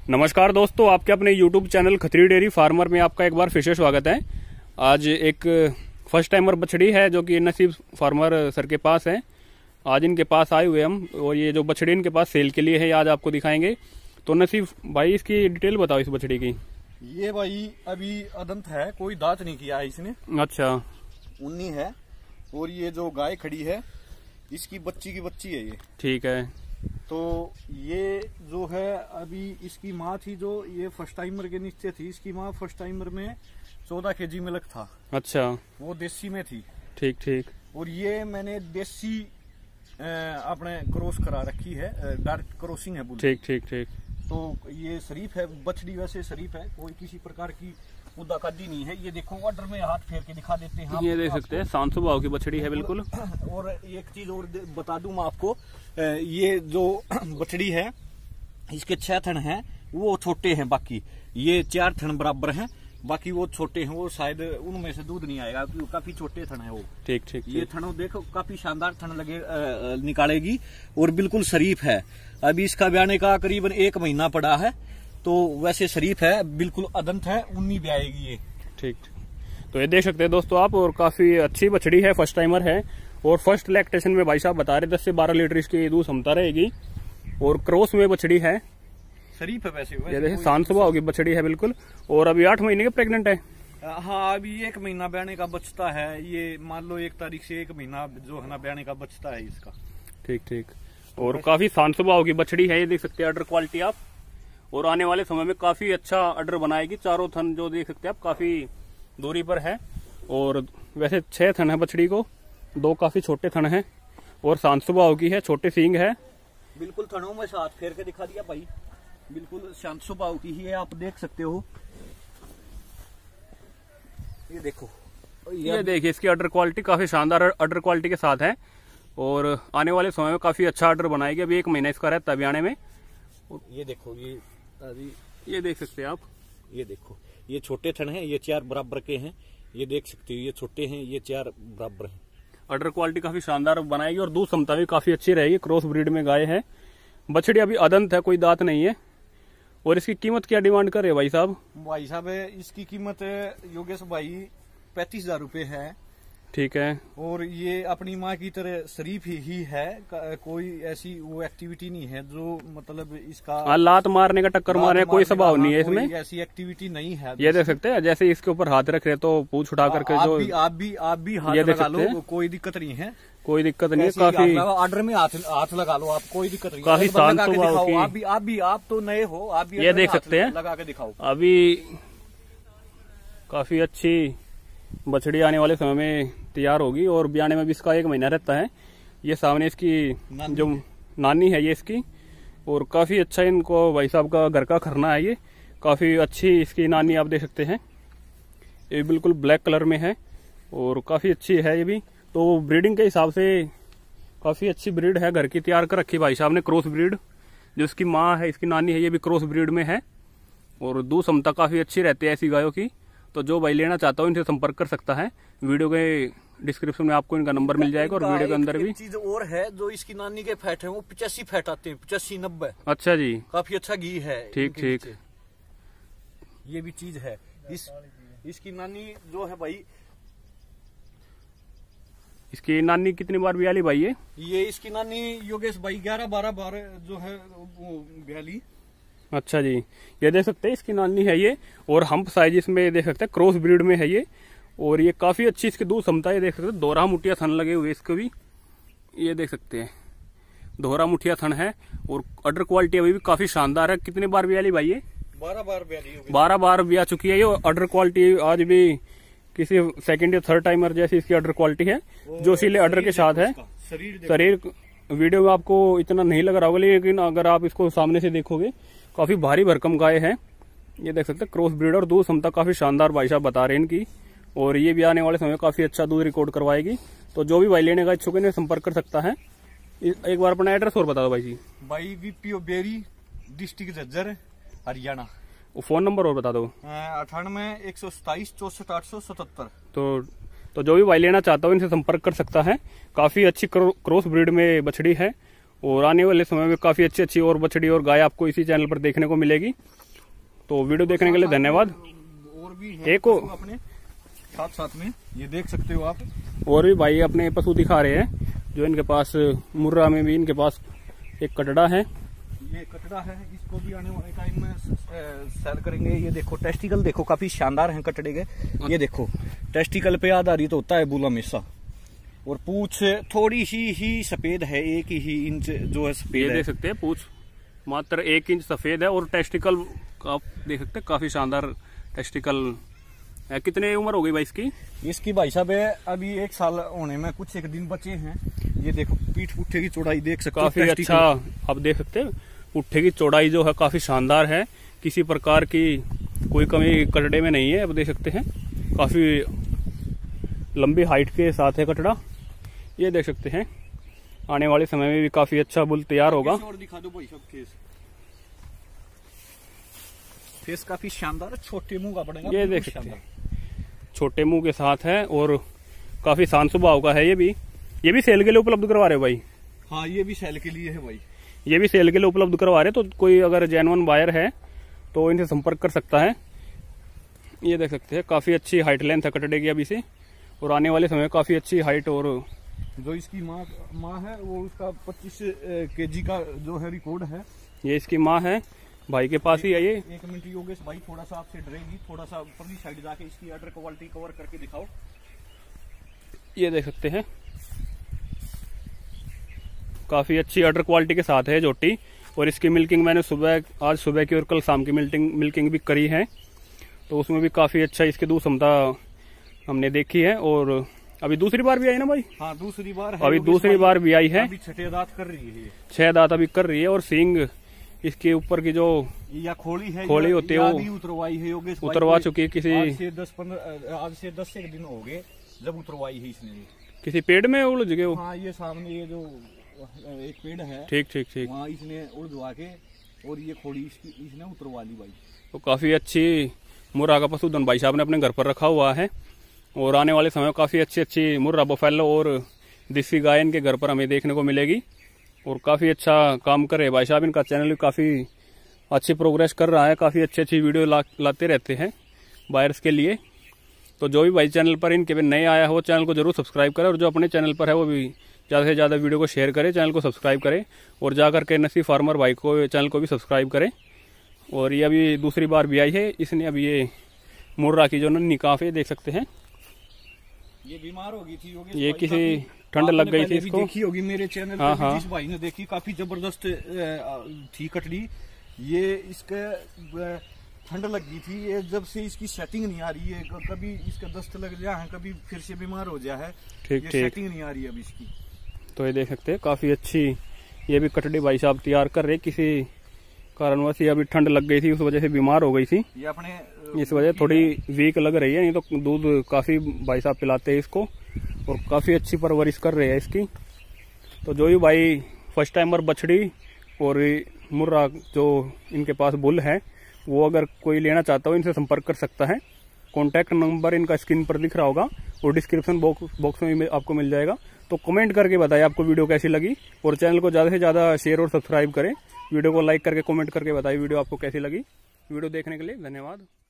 नमस्कार दोस्तों, आपके अपने YouTube channel Khatri dairy farmer में आपका एक बार फिर से स्वागत है। आज एक फर्स्ट टाइमर बछड़ी है जो कि नसीब फार्मर सर के पास है। आज इनके पास आए हुए हम और ये जो बछड़ी इनके पास सेल के लिए है आज आपको दिखाएंगे। तो नसीब भाई इसकी डिटेल बताओ इस बछड़ी की। ये भाई अभी अदंत है, कोई दांत नहीं किया है इसने। अच्छा, उन्नी है। और ये जो गाय खड़ी है इसकी बच्ची की बच्ची है ये। ठीक है। तो ये जो है अभी इसकी माँ थी जो ये फर्स्ट टाइमर के नीचे थी। इसकी माँ फर्स्ट टाइमर में 14 kg मिल्क था। अच्छा, वो देसी में थी। ठीक ठीक। और ये मैंने देसी अपने क्रॉस करा रखी है, डायरेक्ट क्रॉसिंग है। ठीक ठीक ठीक। तो ये शरीफ है, बछड़ी वैसे शरीफ है, कोई किसी प्रकार की मुद्दा कादी नहीं है। ये देखो ऑर्डर में हाथ फेर के दिखा देते हैं। ये देख सकते हैं शांत स्वभाव की बछड़ी है बिल्कुल। और एक चीज और बता दूं मैं आपको, ये जो बछड़ी है इसके 6 थन हैं, वो छोटे हैं। बाकी ये 4 थन बराबर हैं, बाकी वो छोटे हैं। वो शायद उनमें से दूध नहीं आएगा क्योंकि काफी छोटे थन है वो। ठीक ठीक। ये थनों देखो काफी शानदार थन लगे निकालेगी और बिल्कुल शरीफ है। अभी इसका ब्याने का करीबन 1 महीना पड़ा है। तो वैसे शरीफ है, बिल्कुल अदंत है, उन्नी ब्याएगी ये। ठीक। तो ये देख सकते हैं दोस्तों आप, और काफी अच्छी बछड़ी है, फर्स्ट टाइमर है। और फर्स्ट लैक्टेशन में भाई साहब बता रहे 10 से 12 लीटर इसकी दूध क्षमता रहेगी। और क्रॉस में बछड़ी है, शरीफ है वैसे। ये देखिए शांत स्वभाव की बछड़ी है बिल्कुल। और अभी 8 महीने के प्रेग्नेंट है। हाँ, अभी 1 महीना ब्याने का बचता है। ये मान लो 1 तारीख से 1 महीना जो है ना ब्याने का बचता है इसका। ठीक ठीक। और काफी शांत स्वभाव की बछड़ी है। ये देख सकते हैं अडर क्वालिटी आप। और आने वाले समय में काफी अच्छा अडर बनाएगी। चारों थन जो देख सकते हैं आप काफी दूरी पर है। और वैसे 6 थन है बछड़ी को, 2 काफी छोटे थन है और शांत स्वभाव की है, छोटे सींग है। बिल्कुल थनों में साथ फेर के दिखा दिया भाई, बिल्कुल शांत स्वभाव की ही है। आप देख सकते हो, ये देखो, ये देखिए इसकी अडर क्वालिटी काफी शानदार अडर क्वालिटी के साथ है। और आने वाले समय में काफी अच्छा अडर बनाएगी। अभी 1 महीना इसका रहता है बयाने में। ये देखो, ये देख सकते हैं आप। ये देखो, ये छोटे थन हैं, ये 4 बराबर के हैं। ये देख सकते हो, ये छोटे हैं, ये 4 बराबर हैं। अडर क्वालिटी काफी शानदार बनाएगी और दूध क्षमता भी काफी अच्छी रहेगी। क्रॉस ब्रीड में गाय है बछड़ी, अभी अदंत है, कोई दांत नहीं है। और इसकी कीमत क्या डिमांड कर रहे हैं भाई साहब? भाई साहब इसकी कीमत योगेश भाई 35,000 रुपए है। ठीक है। और ये अपनी माँ की तरह शरीफ ही है, कोई ऐसी वो एक्टिविटी नहीं है जो मतलब इसका लात मारने का, टक्कर मारने कोई स्वभाव नहीं है इसमें, ऐसी एक्टिविटी नहीं है। ये देख सकते हैं जैसे इसके ऊपर हाथ रख रहे तो पूछ उठा करके जो आप भी हाथ लगा लो, कोई दिक्कत नहीं है। कोई दिक्कत नहीं है। काफी ऑर्डर में हाथ लगा लो आप, कोई दिक्कत नहीं। काफी शांत स्वभाव की। आप तो नए हो, आप भी ये देख सकते हैं, लगा के दिखाओ। अभी काफी अच्छी बछड़ी आने वाले समय में तैयार होगी। और ब्याने में भी इसका 1 महीना रहता है। ये सामने इसकी जो नानी है ये इसकी। और काफी अच्छा इनको भाई साहब का घर का खरना है। ये काफी अच्छी इसकी नानी आप देख सकते हैं। ये बिल्कुल ब्लैक कलर में है और काफी अच्छी है ये भी। तो ब्रीडिंग के हिसाब से काफी अच्छी ब्रीड है, घर की तैयार कर रखी भाई साहब ने। क्रॉस ब्रीड जो इसकी माँ है, इसकी नानी है, ये भी क्रॉस ब्रीड में है। और दूध क्षमता काफी अच्छी रहती है ऐसी गायों की। तो जो भाई लेना चाहता हो इनसे संपर्क कर सकता है। वीडियो के डिस्क्रिप्शन में आपको इनका नंबर मिल जाएगा। और वीडियो के अंदर भी चीज और है, जो इसकी नानी के फैट है वो 85 फैट आते हैं, 85-90। अच्छा जी, काफी अच्छा घी है। ठीक ठीक। ये भी चीज है। इसकी नानी जो है भाई, इसकी नानी कितनी बार ब्याली भाई? ये इसकी नानी योगेश भाई 11-12 बार जो है ब्याली। अच्छा जी, ये देख सकते हैं इसकी नानी है ये। और हम्प साइज इसमें देख सकते हैं, क्रॉस ब्रीड में है ये। और ये काफी अच्छी इसकी दूध क्षमता है। देख सकते हैं दोहरा मुठिया थन लगे हुए इसको भी, ये देख सकते हैं दोहरा मुठिया थन है। और अडर क्वालिटी अभी भी काफी शानदार है। कितने बार ब्याली भाई ये? 12 बार ब्याली। 12 बार ब्या चुकी है ये। अडर क्वालिटी आज भी किसी सेकंड या थर्ड टाइमर जैसी इसकी अडर क्वालिटी है, जो इसीलिए अडर के साथ है। शरीर वीडियो में आपको इतना नहीं लग रहा होगा, लेकिन अगर आप इसको सामने से देखोगे काफी भारी भरकम गाय है। ये देख सकते हैं क्रॉस ब्रीड और दूध क्षमता काफी शानदार भाई साहब बता रहे हैं इनकी। और ये भी आने वाले समय में काफी अच्छा दूध रिकॉर्ड करवाएगी। तो जो भी भाई लेने का इच्छुक है संपर्क कर सकता है। एक बार अपना एड्रेस और बता दो भाई जी। भाई VPO Beri, district Jhajjar, Haryana. Phone number और बता दो। 98 127 64 877। तो जो भी भाई लेना चाहता हो इनसे संपर्क कर सकता है। काफी अच्छी क्रॉस ब्रीड में बछड़ी है। और आने वाले समय में काफी अच्छी अच्छी और बछड़ी और गाय आपको इसी चैनल पर देखने को मिलेगी। तो वीडियो देखने के लिए धन्यवाद। और भी है एक अपने साथ में ये देख सकते हो आप, और भी भाई अपने पशु दिखा रहे हैं जो इनके पास मुर्रा में भी इनके पास एक कटड़ा है। ये कटड़ा है, इसको भी आने वाले टाइम में सेल करेंगे। ये देखो टेस्टिकल देखो काफी शानदार हैं कटड़े के। ये देखो टेस्टिकल पे आधारित होता है बुल हमेशा, और पूछ थोड़ी सी ही सफेद है, 1 ही इंच जो है सफेद है। देख सकते हैं पूछ मात्र 1 इंच सफेद है, और टेस्टिकल आप देख सकते हैं काफी शानदार टेस्टिकल है। कितने उम्र हो गई भाई इसकी? इसकी भाई साहब अभी 1 साल होने में कुछ एक दिन बचे हैं। ये देखो पीठ पुट्ठे की चौड़ाई देख सकते हो, काफी अच्छा आप देख सकते हैं। पुट्ठे की चौड़ाई जो है काफी शानदार है, किसी प्रकार की कोई कमी कटड़े में नहीं है। अब देख सकते हैं काफी लंबी हाइट के साथ है कटड़ा। ये देख सकते हैं आने वाले समय में भी काफी अच्छा बुल तैयार होगा। और दिखा दो भाई साहब फेस काफी शानदार, छोटे मुंह का पड़ेगा। ये देख सकते हैं छोटे मुंह के साथ है और काफी शांत स्वभाव का है। ये भी सेल के लिए उपलब्ध करवा रहे हो भाई? हाँ ये भी सेल के लिए है भाई, ये भी सेल के लिए उपलब्ध करवा रहे। तो कोई अगर जेन्युइन बायर है तो इनसे संपर्क कर सकता है। ये देख सकते हैं काफी अच्छी हाइट लेंथ है कटड़े की अभी से, और आने वाले समय में काफी अच्छी हाइट। और जो इसकी माँ है वो उसका 25 kg का जो है रिकॉर्ड है। ये इसकी माँ है, भाई के पास ही है ये। 1 मिनट योगेश भाई, थोड़ा सा आपसे डरेगी, थोड़ा सा ऊपरली साइड जाके इसकी अडर क्वालिटी कवर करके दिखाओ। ये देख सकते हैं काफी अच्छी अडर क्वालिटी के साथ है जोटी। और इसकी मिल्किंग मैंने आज सुबह की और कल शाम की मिल्किंग भी करी है, तो उसमें भी काफी अच्छा इसकी दूध क्षमता हमने देखी है। और अभी दूसरी बार भी आई ना भाई? हाँ दूसरी बार है, अभी दूसरी बार भी आई है। अभी 6 दांत कर रही है, 6 दांत अभी कर रही है। और सींग इसके ऊपर की जो या खोली होती है वो उतरवाई है योगेश, उतरवा चुकी है। किसी आज से 10 एक दिन हो गए जब उतरवाई है इसने। किसी पेड़ में उलझ गए वो? हाँ ये सामने ये जो एक पेड़ है, ठीक वहाँ इसने उलझवा के और ये खोली इसने उतरवा ली भाई। तो काफी अच्छी मुर्रा का पशुधन भाई साहब ने अपने घर पर रखा हुआ है, और आने वाले समय में काफी अच्छी मुर्रा बफेलो और देसी गाय इनके घर पर हमें देखने को मिलेगी। और काफी अच्छा काम कर रहे हैं भाई साहब। इनका चैनल भी काफी अच्छी प्रोग्रेस कर रहा है, काफी अच्छी वीडियो लाते रहते हैं बायर्स के लिए। तो जो भी भाई चैनल पर इनके भी नए आया हो चैनल को जरूर सब्सक्राइब करें, और जो अपने चैनल पर है वो भी ज़्यादा से ज़्यादा वीडियो को शेयर करें, चैनल को सब्सक्राइब करें, और जाकर के नसी फार्मर भाई को चैनल को भी सब्सक्राइब करें। और ये अभी दूसरी बार भी आई है इसने। अभी ये मुर्रा की जो निकाफ है देख सकते हैं, ये बीमार हो गई थी, ये किसी ठंड लग गई थी इसको। देखी होगी मेरे चैनल पे, जिस भाई ने देखी, काफी जबरदस्त थी कटड़ी। ये इसके ठंड लग गई थी, ये जब से इसकी सेटिंग नहीं आ रही है, कभी इसका दस्त लग गया है, कभी फिर से बीमार हो गया है। ठीक सेटिंग नहीं आ रही है अभी इसकी। तो ये देख सकते हैं काफी अच्छी ये भी कटड़ी भाई साहब तैयार कर रहे। किसी कारणवश ये अभी ठंड लग गई थी, उस वजह से बीमार हो गई थी। ये अपने इस वजह थोड़ी वीक लग रही है, नहीं तो दूध काफी भाई साहब पिलाते हैं इसको, और काफी अच्छी परवरिश कर रहे हैं इसकी। तो जो भी भाई फर्स्ट टाइमर बछड़ी और मुर्रा जो इनके पास बुल है, वो अगर कोई लेना चाहता हो इनसे संपर्क कर सकता है। कॉन्टैक्ट नंबर इनका स्क्रीन पर दिख रहा होगा और डिस्क्रिप्शन बॉक्स में आपको मिल जाएगा। तो कमेंट करके बताइए आपको वीडियो कैसी लगी, और चैनल को ज़्यादा से ज़्यादा शेयर और सब्सक्राइब करें। वीडियो को लाइक करके कमेंट करके बताइए वीडियो आपको कैसी लगी। वीडियो देखने के लिए धन्यवाद।